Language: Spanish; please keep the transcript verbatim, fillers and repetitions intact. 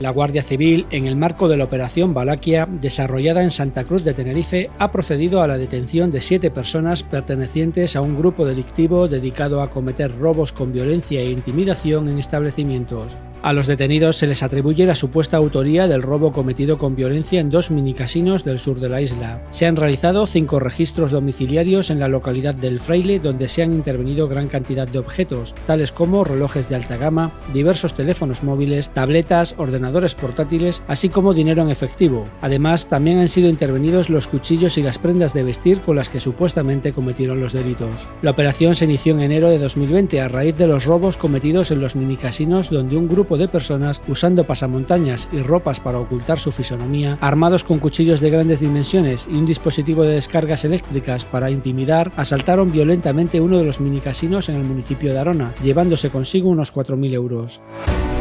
La Guardia Civil, en el marco de la Operación Valaquia, desarrollada en Santa Cruz de Tenerife, ha procedido a la detención de siete personas pertenecientes a un grupo delictivo dedicado a cometer robos con violencia e intimidación en establecimientos. A los detenidos se les atribuye la supuesta autoría del robo cometido con violencia en dos minicasinos del sur de la isla. Se han realizado cinco registros domiciliarios en la localidad del Fraile, donde se han intervenido gran cantidad de objetos, tales como relojes de alta gama, diversos teléfonos móviles, tabletas, ordenadores portátiles, así como dinero en efectivo. Además, también han sido intervenidos los cuchillos y las prendas de vestir con las que supuestamente cometieron los delitos. La operación se inició en enero de dos mil veinte a raíz de los robos cometidos en los minicasinos, donde un grupo de personas usando pasamontañas y ropas para ocultar su fisonomía, armados con cuchillos de grandes dimensiones y un dispositivo de descargas eléctricas para intimidar, asaltaron violentamente uno de los minicasinos en el municipio de Arona, llevándose consigo unos cuatro mil euros.